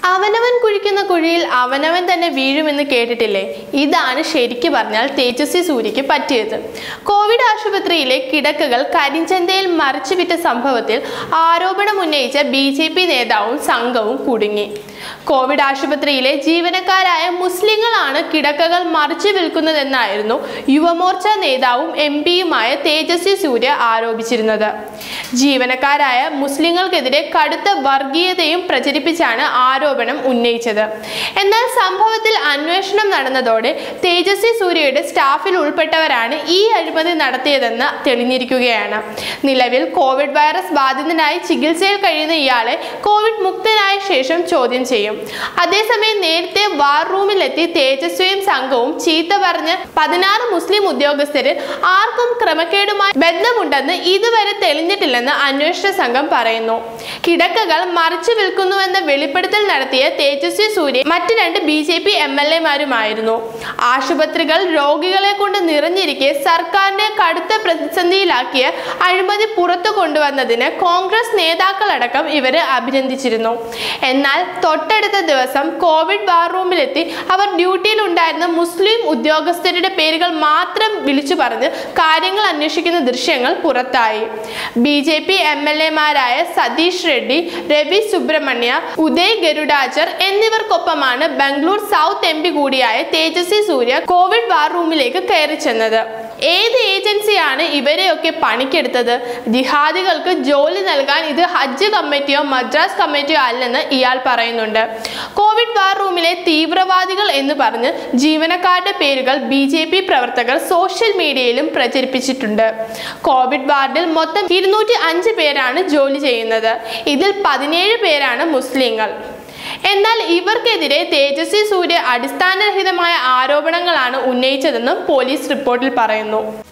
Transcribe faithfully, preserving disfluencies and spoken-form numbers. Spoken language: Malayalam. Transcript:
അവനവൻ കുഴിക്കുന്ന കുഴിയിൽ അവനവൻ തന്നെ വീഴുമെന്ന് കേട്ടിട്ടില്ലേ? ഇതാണ് ശരിക്കു പറഞ്ഞാൽ തേജസ്വി സൂര്യയ്ക്ക് പറ്റിയത്. കോവിഡ് ആശുപത്രിയിലെ കിടക്കകൾ കരിഞ്ചന്തയിൽ മറിച്ചുവിറ്റ സംഭവത്തിൽ ആരോപണമുന്നയിച്ച ബി ജെ പി നേതാവും സംഘവും കുടുങ്ങി. കോവിഡ് ആശുപത്രിയിലെ ജീവനക്കാരായ മുസ്ലിങ്ങളാണ് കിടക്കകൾ മറിച്ചു വിൽക്കുന്നതെന്നായിരുന്നു യുവമോർച്ച നേതാവും എം പിയുമായ തേജസ്വി സൂര്യ ആരോപിച്ചിരുന്നത്. ജീവനക്കാരായ മുസ്ലിങ്ങൾക്കെതിരെ കടുത്ത വർഗീയതയും പ്രചരിപ്പിച്ചാണ് ആരോപണം ഉന്നയിച്ചത്. എന്നാൽ സംഭവത്തിൽ അന്വേഷണം നടന്നതോടെ തേജസ്വി സൂര്യയുടെ സ്റ്റാഫിൽ ഉൾപ്പെട്ടവരാണ് ഈ അഴിമതി നടത്തിയതെന്ന് തെളിഞ്ഞിരിക്കുകയാണ്. നിലവിൽ കോവിഡ് വൈറസ് ബാധിതനായി ചികിത്സയിൽ കഴിയുന്ന ഇയാളെ കോവിഡ് മുക്തനായ ശേഷം ചോദ്യം ചെയ്യും. അതേസമയം നേരത്തെ വാർ റൂമിലെത്തി തേജസ്വിയും സംഘവും ചീത്ത പറഞ്ഞ് പതിനാറ് മുസ്ലിം ഉദ്യോഗസ്ഥരിൽ ആർക്കും ക്രമക്കേടുമായി ബന്ധമുണ്ടെന്ന് ഇതുവരെ തെളിഞ്ഞിട്ടില്ലെന്ന് അന്വേഷണ സംഘം പറയുന്നു. കിടക്കകൾ മറിച്ചു വിൽക്കുന്നുവെന്ന വെളിപ്പെടുത്തൽ നടത്തിയ തേജസ്വി സൂര്യ മറ്റ് രണ്ട് B J P M L എമാരുമായിരുന്നു. ആശുപത്രികൾ രോഗികളെ കൊണ്ട് നിറഞ്ഞിരിക്കെ സർക്കാരിനെ കടുത്ത പ്രതിസന്ധിയിലാക്കിയ അഴിമതി പുറത്തു കൊണ്ടുവന്നതിന് കോൺഗ്രസ് നേതാക്കളടക്കം ഇവരെ അഭിനന്ദിച്ചിരുന്നു. എന്നാൽ തൊട്ടടുത്ത ദിവസം കോവിഡ് വാർ റൂമിലെത്തി അവർ ഡ്യൂട്ടിയിൽ ഉണ്ടായിരുന്ന മുസ്ലിം ഉദ്യോഗസ്ഥരുടെ പേരുകൾ മാത്രം വിളിച്ചു പറഞ്ഞ് കാര്യങ്ങൾ അന്വേഷിക്കുന്ന ദൃശ്യങ്ങൾ പുറത്തായി. B J P M L എമാരായ സതീഷ് റെഡ്ഡി, രവി സുബ്രഹ്മണ്യ, ഉദയ് ഗരുഡാചർ എന്നിവർക്കൊപ്പമാണ് ബംഗളൂർ സൗത്ത് എം പി കൂടിയായ തേജസ്വി സൂര്യ കോവിഡ് വാർ റൂമിലേക്ക് കയറി ചെന്നത്. ഏത് ഏജൻസിയാണ് ഇവരെയൊക്കെ പണിക്കെടുത്തത്? ജിഹാദികൾക്ക് ജോലി നൽകാൻ ഇത് ഹജ്ജ് കമ്മിറ്റിയോ മദ്രാസ് കമ്മിറ്റിയോ അല്ലെന്ന് ഇയാൾ പറയുന്നുണ്ട്. കോവിഡ് വാർ റൂമിലെ തീവ്രവാദികൾ എന്ന് പറഞ്ഞ് ജീവനക്കാരുടെ പേരുകൾ ബി ജെ പി പ്രവർത്തകർ സോഷ്യൽ മീഡിയയിലും പ്രചരിപ്പിച്ചിട്ടുണ്ട്. കോവിഡ് വാർഡിൽ മൊത്തം ഇരുന്നൂറ്റി അഞ്ച് പേരാണ് ജോലി ചെയ്യുന്നത്. ഇതിൽ പതിനേഴ് പേരാണ് മുസ്ലിങ്ങൾ. എന്നാൽ ഇവർക്കെതിരെ തേജസ്വി സൂര്യ അടിസ്ഥാനരഹിതമായ ആരോപണങ്ങളാണ് ഉന്നയിച്ചതെന്നും പോലീസ് റിപ്പോർട്ടിൽ പറയുന്നു.